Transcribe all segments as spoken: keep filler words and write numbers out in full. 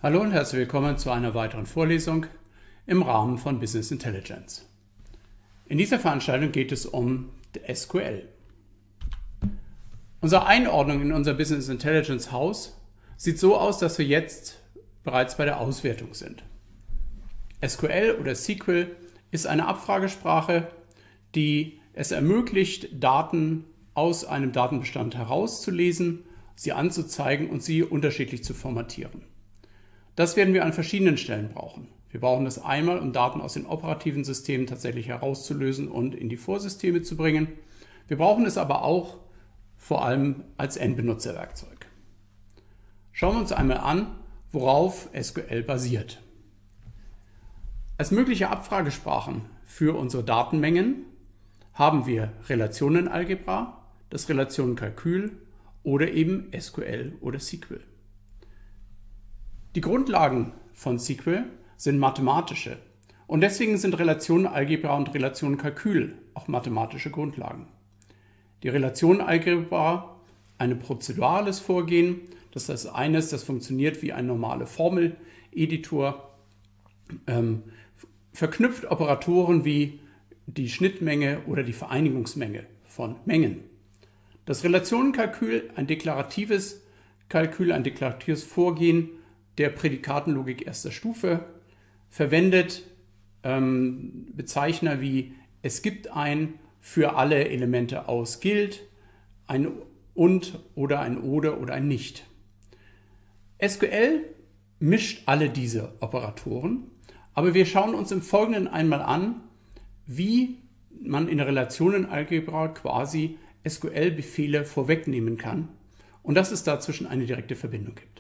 Hallo und herzlich willkommen zu einer weiteren Vorlesung im Rahmen von Business Intelligence. In dieser Veranstaltung geht es um S Q L. Unsere Einordnung in unser Business Intelligence Haus sieht so aus, dass wir jetzt bereits bei der Auswertung sind. S Q L oder S Q L ist eine Abfragesprache, die es ermöglicht, Daten aus einem Datenbestand herauszulesen, sie anzuzeigen und sie unterschiedlich zu formatieren. Das werden wir an verschiedenen Stellen brauchen. Wir brauchen das einmal, um Daten aus den operativen Systemen tatsächlich herauszulösen und in die Vorsysteme zu bringen. Wir brauchen es aber auch vor allem als Endbenutzerwerkzeug. Schauen wir uns einmal an, worauf S Q L basiert. Als mögliche Abfragesprachen für unsere Datenmengen haben wir Relationenalgebra, das Relationenkalkül oder eben S Q L oder S Q L. Die Grundlagen von S Q L sind mathematische und deswegen sind Relationenalgebra und Relationenkalkül auch mathematische Grundlagen. Die Relationenalgebra ein prozedurales Vorgehen, das heißt eines, das funktioniert wie ein normaler Formeleditor, ähm, verknüpft Operatoren wie die Schnittmenge oder die Vereinigungsmenge von Mengen. Das Relationenkalkül, ein deklaratives Kalkül, ein deklaratives Vorgehen der Prädikatenlogik erster Stufe, verwendet ähm, Bezeichner wie es gibt ein für alle Elemente aus gilt, ein und oder ein oder oder ein nicht. S Q L mischt alle diese Operatoren, aber wir schauen uns im Folgenden einmal an, wie man in der Relationenalgebra quasi S Q L-Befehle vorwegnehmen kann und dass es dazwischen eine direkte Verbindung gibt.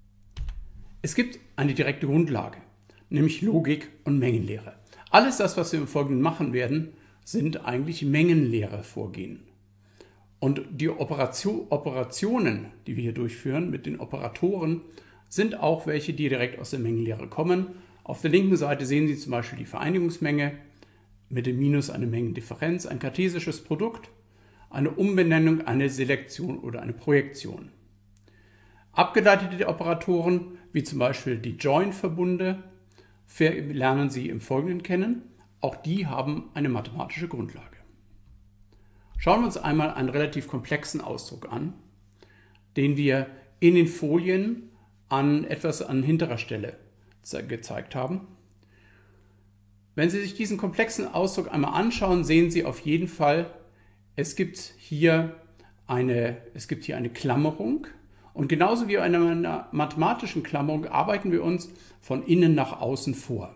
Es gibt eine direkte Grundlage, nämlich Logik und Mengenlehre. Alles das, was wir im Folgenden machen werden, sind eigentlich mengenleere Vorgehen. Und die Operation, Operationen, die wir hier durchführen mit den Operatoren, sind auch welche, die direkt aus der Mengenlehre kommen. Auf der linken Seite sehen Sie zum Beispiel die Vereinigungsmenge, mit dem Minus eine Mengendifferenz, ein kartesisches Produkt, eine Umbenennung, eine Selektion oder eine Projektion. Abgeleitete Operatoren, wie zum Beispiel die Join-Verbunde, lernen Sie im Folgenden kennen. Auch die haben eine mathematische Grundlage. Schauen wir uns einmal einen relativ komplexen Ausdruck an, den wir in den Folien an etwas an hinterer Stelle gezeigt haben. Wenn Sie sich diesen komplexen Ausdruck einmal anschauen, sehen Sie auf jeden Fall, es gibt hier eine, es gibt hier eine Klammerung. Und genauso wie bei einer mathematischen Klammerung arbeiten wir uns von innen nach außen vor.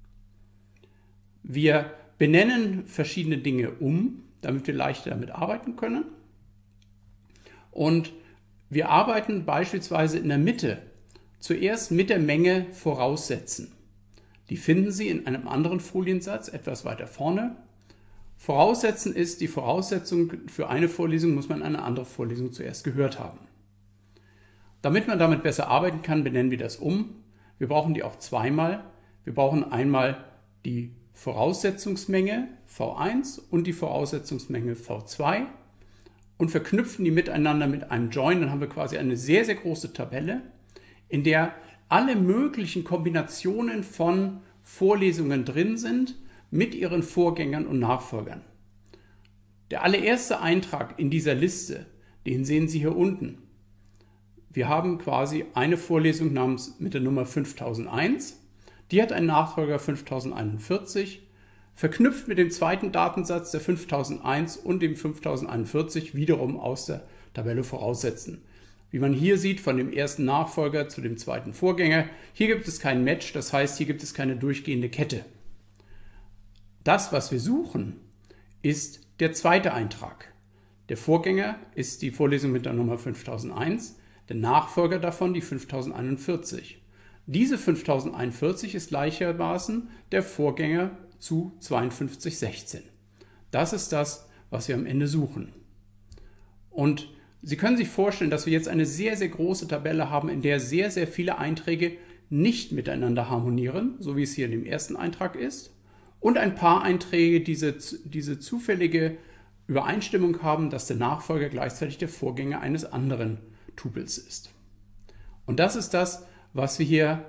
Wir benennen verschiedene Dinge um, damit wir leichter damit arbeiten können. Und wir arbeiten beispielsweise in der Mitte zuerst mit der Menge voraussetzen. Die finden Sie in einem anderen Foliensatz etwas weiter vorne. Voraussetzen ist, die Voraussetzung für eine Vorlesung muss man eine andere Vorlesung zuerst gehört haben. Damit man damit besser arbeiten kann, benennen wir das um. Wir brauchen die auch zweimal. Wir brauchen einmal die Voraussetzungsmenge V eins und die Voraussetzungsmenge V zwei und verknüpfen die miteinander mit einem Join. Dann haben wir quasi eine sehr, sehr große Tabelle, in der alle möglichen Kombinationen von Vorlesungen drin sind mit ihren Vorgängern und Nachfolgern. Der allererste Eintrag in dieser Liste, den sehen Sie hier unten. Wir haben quasi eine Vorlesung namens mit der Nummer fünftausendeins. Die hat einen Nachfolger fünftausendeinundvierzig, verknüpft mit dem zweiten Datensatz der fünftausendeins und dem fünftausendeinundvierzig wiederum aus der Tabelle voraussetzen. Wie man hier sieht, von dem ersten Nachfolger zu dem zweiten Vorgänger, hier gibt es kein Match, das heißt, hier gibt es keine durchgehende Kette. Das, was wir suchen, ist der zweite Eintrag. Der Vorgänger ist die Vorlesung mit der Nummer fünftausendeins. Der Nachfolger davon die fünftausendeinundvierzig. Diese fünftausendeinundvierzig ist gleichermaßen der Vorgänger zu zweiundfünfzig sechzehn. Das ist das, was wir am Ende suchen. Und Sie können sich vorstellen, dass wir jetzt eine sehr, sehr große Tabelle haben, in der sehr, sehr viele Einträge nicht miteinander harmonieren, so wie es hier in dem ersten Eintrag ist, und ein paar Einträge diese, diese zufällige Übereinstimmung haben, dass der Nachfolger gleichzeitig der Vorgänger eines anderen Tupels ist. Und das ist das, was wir hier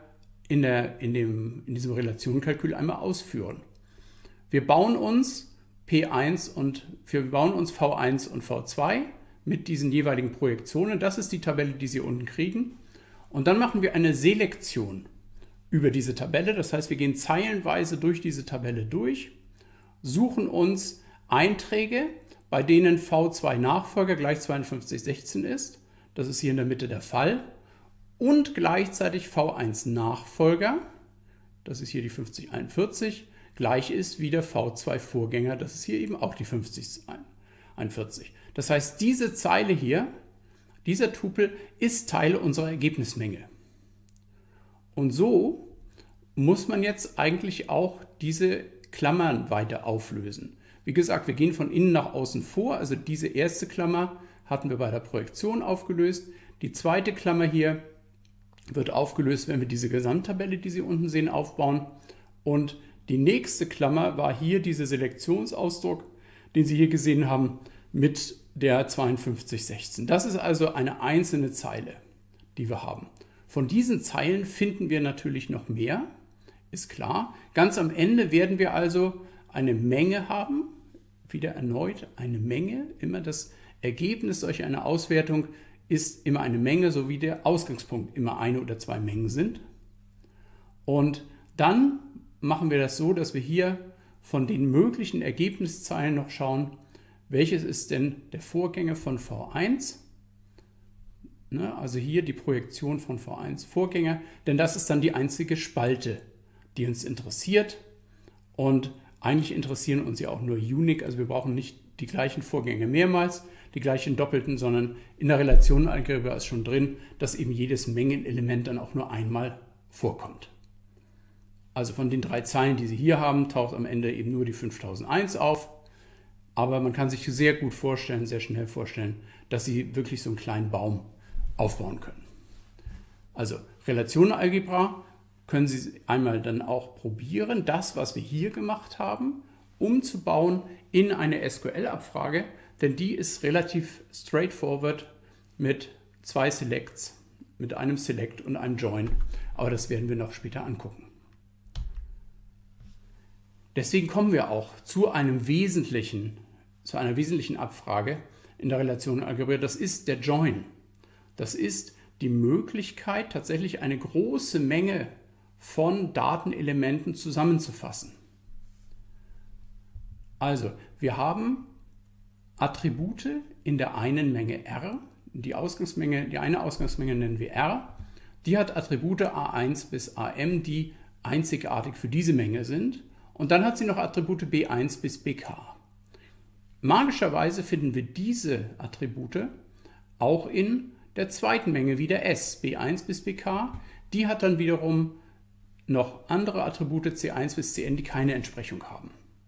in, der, in, dem, in diesem Relationenkalkül einmal ausführen. Wir bauen uns P eins und wir bauen uns V eins und V zwei mit diesen jeweiligen Projektionen. Das ist die Tabelle, die Sie unten kriegen. Und dann machen wir eine Selektion über diese Tabelle. Das heißt, wir gehen zeilenweise durch diese Tabelle durch, suchen uns Einträge, bei denen V zwei Nachfolger gleich zweiundfünfzig sechzehn ist. Das ist hier in der Mitte der Fall. Und gleichzeitig V eins Nachfolger, das ist hier die fünfzig einundvierzig, gleich ist wie der V zwei Vorgänger, das ist hier eben auch die fünfzig einundvierzig. Das heißt, diese Zeile hier, dieser Tupel ist Teil unserer Ergebnismenge. Und so muss man jetzt eigentlich auch diese Klammern weiter auflösen. Wie gesagt, wir gehen von innen nach außen vor, also diese erste Klammer hatten wir bei der Projektion aufgelöst. Die zweite Klammer hier wird aufgelöst, wenn wir diese Gesamttabelle, die Sie unten sehen, aufbauen. Und die nächste Klammer war hier dieser Selektionsausdruck, den Sie hier gesehen haben, mit der zweiundfünfzig sechzehn. Das ist also eine einzelne Zeile, die wir haben. Von diesen Zeilen finden wir natürlich noch mehr, ist klar. Ganz am Ende werden wir also eine Menge haben, wieder erneut eine Menge. Immer das Ergebnis solch einer Auswertung ist immer eine Menge, so wie der Ausgangspunkt immer eine oder zwei Mengen sind. Und dann machen wir das so, dass wir hier von den möglichen Ergebniszeilen noch schauen, welches ist denn der Vorgänger von V eins? Ne, also hier die Projektion von V eins Vorgänger, denn das ist dann die einzige Spalte, die uns interessiert. Und eigentlich interessieren uns ja auch nur Unique, also wir brauchen nicht die gleichen Vorgänge mehrmals, die gleichen Doppelten, sondern in der Relationenalgebra ist schon drin, dass eben jedes Mengenelement dann auch nur einmal vorkommt. Also von den drei Zeilen, die Sie hier haben, taucht am Ende eben nur die fünftausendeins auf. Aber man kann sich sehr gut vorstellen, sehr schnell vorstellen, dass Sie wirklich so einen kleinen Baum aufbauen können. Also Relationenalgebra können Sie einmal dann auch probieren, das, was wir hier gemacht haben, umzubauen in eine S Q L-Abfrage, denn die ist relativ straightforward mit zwei Selects, mit einem Select und einem Join. Aber das werden wir noch später angucken. Deswegen kommen wir auch zu einem wesentlichen, zu einer wesentlichen Abfrage in der Relationenalgebra. Das ist der Join. Das ist die Möglichkeit, tatsächlich eine große Menge von Datenelementen zusammenzufassen. Also, wir haben Attribute in der einen Menge R. Die Ausgangsmenge, die eine Ausgangsmenge nennen wir R. Die hat Attribute A eins bis A M, die einzigartig für diese Menge sind. Und dann hat sie noch Attribute B eins bis B K. Magischerweise finden wir diese Attribute auch in der zweiten Menge wieder S, B eins bis B K. Die hat dann wiederum noch andere Attribute C eins bis C N, die keine Entsprechung haben.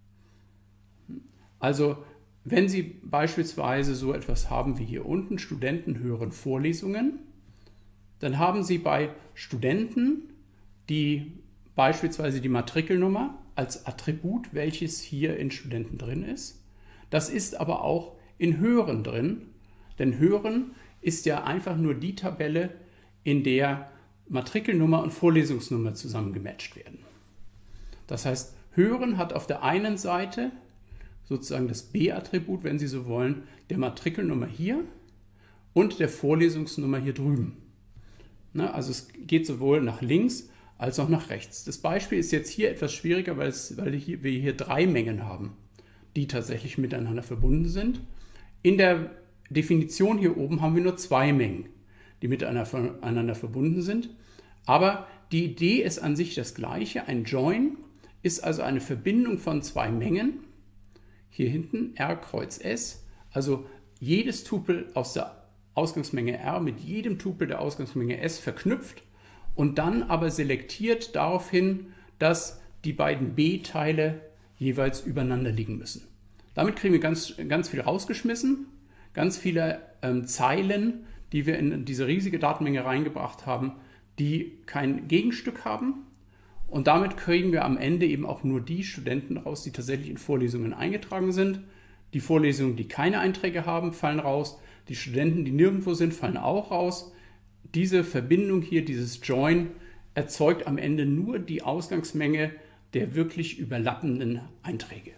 Also wenn Sie beispielsweise so etwas haben wie hier unten, Studenten hören Vorlesungen, dann haben Sie bei Studenten die beispielsweise die Matrikelnummer als Attribut, welches hier in Studenten drin ist. Das ist aber auch in Hören drin, denn Hören ist ja einfach nur die Tabelle, in der Matrikelnummer und Vorlesungsnummer zusammen gematcht werden. Das heißt, Hören hat auf der einen Seite sozusagen das B-Attribut, wenn Sie so wollen, der Matrikelnummer hier und der Vorlesungsnummer hier drüben. Na, also es geht sowohl nach links als auch nach rechts. Das Beispiel ist jetzt hier etwas schwieriger, weil, es, weil hier, wir hier drei Mengen haben, die tatsächlich miteinander verbunden sind. In der Definition hier oben haben wir nur zwei Mengen, die miteinander verbunden sind. Aber die Idee ist an sich das gleiche. Ein Join ist also eine Verbindung von zwei Mengen. Hier hinten R Kreuz S, also jedes Tupel aus der Ausgangsmenge R mit jedem Tupel der Ausgangsmenge S verknüpft und dann aber selektiert darauf hin, dass die beiden B-Teile jeweils übereinander liegen müssen. Damit kriegen wir ganz, ganz viel rausgeschmissen, ganz viele ähm, Zeilen, die wir in diese riesige Datenmenge reingebracht haben, die kein Gegenstück haben. Und damit kriegen wir am Ende eben auch nur die Studenten raus, die tatsächlich in Vorlesungen eingetragen sind. Die Vorlesungen, die keine Einträge haben, fallen raus. Die Studenten, die nirgendwo sind, fallen auch raus. Diese Verbindung hier, dieses Join, erzeugt am Ende nur die Ausgangsmenge der wirklich überlappenden Einträge.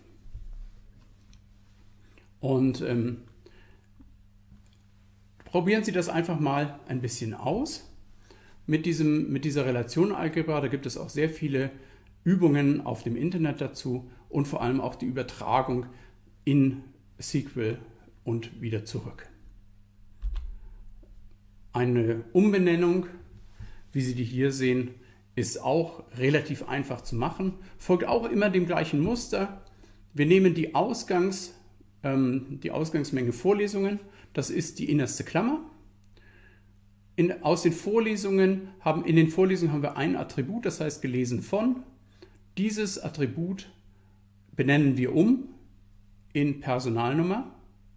Und ähm, probieren Sie das einfach mal ein bisschen aus mit, diesem, mit dieser Relationenalgebra. Da gibt es auch sehr viele Übungen auf dem Internet dazu und vor allem auch die Übertragung in S Q L und wieder zurück. Eine Umbenennung, wie Sie die hier sehen, ist auch relativ einfach zu machen, folgt auch immer dem gleichen Muster. Wir nehmen die, Ausgangs, ähm, die Ausgangsmenge Vorlesungen, das ist die innerste Klammer. In, aus den Vorlesungen haben, in den Vorlesungen haben wir ein Attribut, das heißt gelesen von. Dieses Attribut benennen wir um in Personalnummer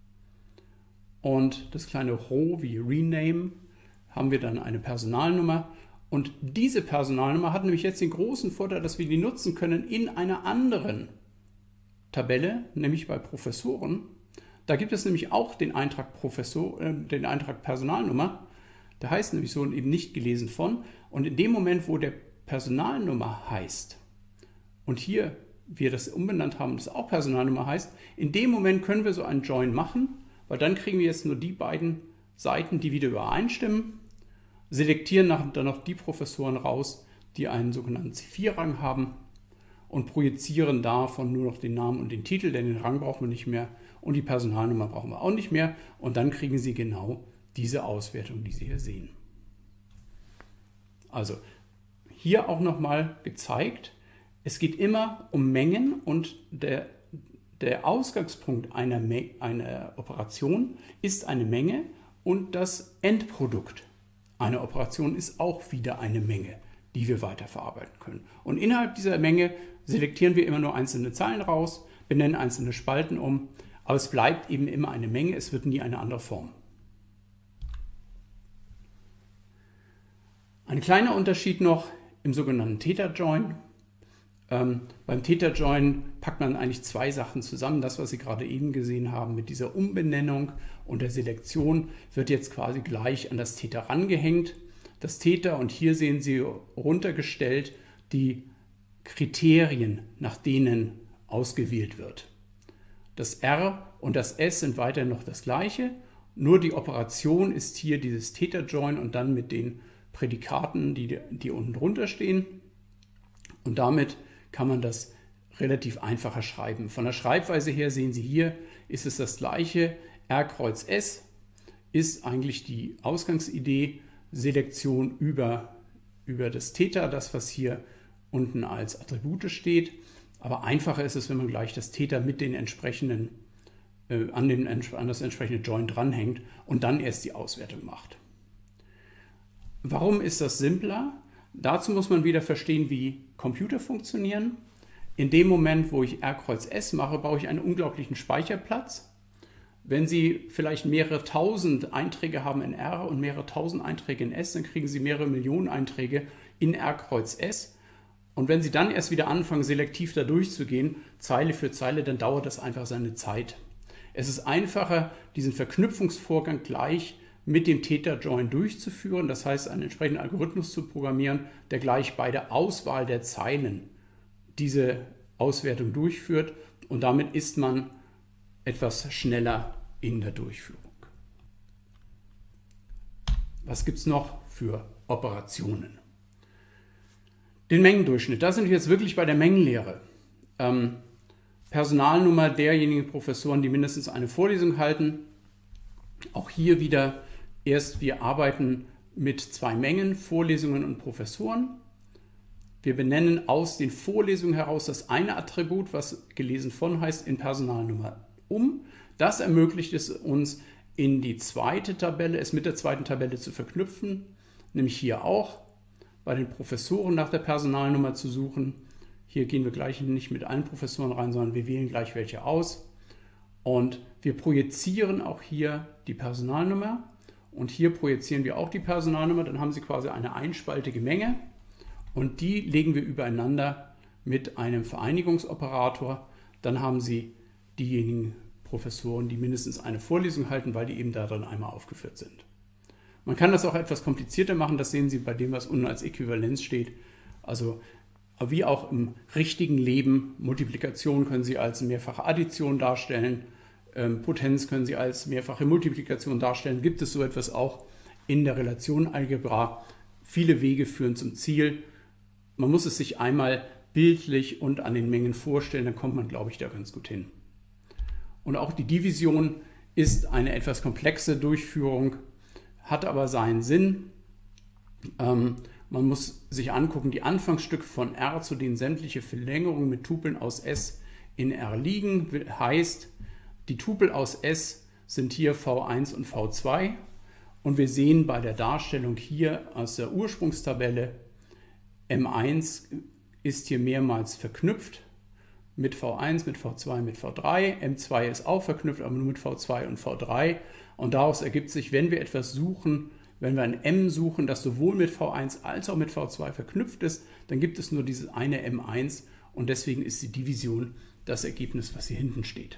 und das kleine Roh wie Rename haben wir dann eine Personalnummer. Und diese Personalnummer hat nämlich jetzt den großen Vorteil, dass wir die nutzen können in einer anderen Tabelle, nämlich bei Professoren. Da gibt es nämlich auch den Eintrag, Professor, äh, den Eintrag Personalnummer. Der heißt nämlich so und eben nicht gelesen von. Und in dem Moment, wo der Personalnummer heißt und hier wir das umbenannt haben, das auch Personalnummer heißt, in dem Moment können wir so einen Join machen, weil dann kriegen wir jetzt nur die beiden Seiten, die wieder übereinstimmen. Selektieren dann noch die Professoren raus, die einen sogenannten C vier Rang haben und projizieren davon nur noch den Namen und den Titel, denn den Rang brauchen wir nicht mehr und die Personalnummer brauchen wir auch nicht mehr und dann kriegen Sie genau diese Auswertung, die Sie hier sehen. Also hier auch nochmal gezeigt, es geht immer um Mengen und der, der Ausgangspunkt einer, einer Operation ist eine Menge und das Endprodukt. Eine Operation ist auch wieder eine Menge, die wir weiterverarbeiten können. Und innerhalb dieser Menge selektieren wir immer nur einzelne Zeilen raus, benennen einzelne Spalten um, aber es bleibt eben immer eine Menge, es wird nie eine andere Form. Ein kleiner Unterschied noch im sogenannten Theta-Join. Ähm, beim Theta-Join packt man eigentlich zwei Sachen zusammen. Das, was Sie gerade eben gesehen haben mit dieser Umbenennung und der Selektion, wird jetzt quasi gleich an das Theta rangehängt. Das Theta, und hier sehen Sie runtergestellt die Kriterien, nach denen ausgewählt wird. Das R und das S sind weiterhin noch das gleiche, nur die Operation ist hier dieses Theta-Join und dann mit den Prädikaten, die, die unten drunter stehen. Und damit kann man das relativ einfacher schreiben. Von der Schreibweise her sehen Sie hier, ist es das gleiche. R Kreuz S ist eigentlich die Ausgangsidee, Selektion über, über das Theta, das was hier unten als Attribute steht. Aber einfacher ist es, wenn man gleich das Theta mit den entsprechenden, äh, an, den, an das entsprechende Join dranhängt und dann erst die Auswertung macht. Warum ist das simpler? Dazu muss man wieder verstehen, wie Computer funktionieren. In dem Moment, wo ich R Kreuz S mache, brauche ich einen unglaublichen Speicherplatz. Wenn Sie vielleicht mehrere tausend Einträge haben in R und mehrere tausend Einträge in S, dann kriegen Sie mehrere Millionen Einträge in R Kreuz S. Und wenn Sie dann erst wieder anfangen, selektiv da durchzugehen, Zeile für Zeile, dann dauert das einfach seine Zeit. Es ist einfacher, diesen Verknüpfungsvorgang gleich mit dem Theta-Join durchzuführen, das heißt, einen entsprechenden Algorithmus zu programmieren, der gleich bei der Auswahl der Zeilen diese Auswertung durchführt und damit ist man etwas schneller in der Durchführung. Was gibt es noch für Operationen? Den Mengendurchschnitt, da sind wir jetzt wirklich bei der Mengenlehre. Ähm, Personalnummer derjenigen Professoren, die mindestens eine Vorlesung halten. Auch hier wieder erst, wir arbeiten mit zwei Mengen, Vorlesungen und Professoren. Wir benennen aus den Vorlesungen heraus das eine Attribut, was gelesen von heißt, in Personalnummer um. Das ermöglicht es uns, in die zweite Tabelle, es mit der zweiten Tabelle zu verknüpfen, nämlich hier auch bei den Professoren nach der Personalnummer zu suchen. Hier gehen wir gleich nicht mit allen Professoren rein, sondern wir wählen gleich welche aus. Und wir projizieren auch hier die Personalnummer und hier projizieren wir auch die Personalnummer. Dann haben Sie quasi eine einspaltige Menge und die legen wir übereinander mit einem Vereinigungsoperator. Dann haben Sie diejenigen Professoren, die mindestens eine Vorlesung halten, weil die eben darin einmal aufgeführt sind. Man kann das auch etwas komplizierter machen, das sehen Sie bei dem, was unten als Äquivalenz steht. Also wie auch im richtigen Leben, Multiplikation können Sie als mehrfache Addition darstellen, ähm, Potenz können Sie als mehrfache Multiplikation darstellen. Gibt es so etwas auch in der Relationenalgebra? Viele Wege führen zum Ziel. Man muss es sich einmal bildlich und an den Mengen vorstellen, dann kommt man, glaube ich, da ganz gut hin. Und auch die Division ist eine etwas komplexe Durchführung, hat aber seinen Sinn. Ähm, man muss sich angucken, die Anfangsstücke von R, zu denen sämtliche Verlängerungen mit Tupeln aus S in R liegen, heißt, die Tupel aus S sind hier V eins und V zwei. Und wir sehen bei der Darstellung hier aus der Ursprungstabelle, M eins ist hier mehrmals verknüpft mit V eins, mit V zwei, mit V drei. M zwei ist auch verknüpft, aber nur mit V zwei und V drei. Und daraus ergibt sich, wenn wir etwas suchen, wenn wir ein M suchen, das sowohl mit V eins als auch mit V zwei verknüpft ist, dann gibt es nur dieses eine M eins und deswegen ist die Division das Ergebnis, was hier hinten steht.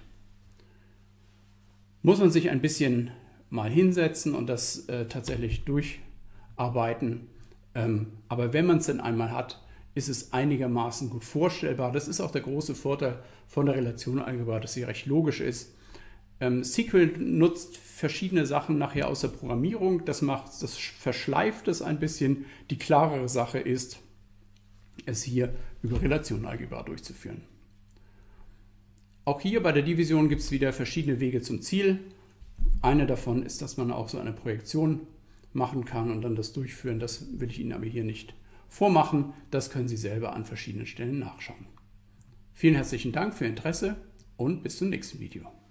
Muss man sich ein bisschen mal hinsetzen und das äh, tatsächlich durcharbeiten. Ähm, aber wenn man es denn einmal hat, ist es einigermaßen gut vorstellbar. Das ist auch der große Vorteil von der Relationenalgebra, dass sie recht logisch ist. Ähm, S Q L nutzt verschiedene Sachen nachher aus der Programmierung. Das macht, das verschleift es ein bisschen. Die klarere Sache ist, es hier über Relationenalgebra durchzuführen. Auch hier bei der Division gibt es wieder verschiedene Wege zum Ziel. Eine davon ist, dass man auch so eine Projektion machen kann und dann das durchführen. Das will ich Ihnen aber hier nicht vormachen. Das können Sie selber an verschiedenen Stellen nachschauen. Vielen herzlichen Dank für Ihr Interesse und bis zum nächsten Video.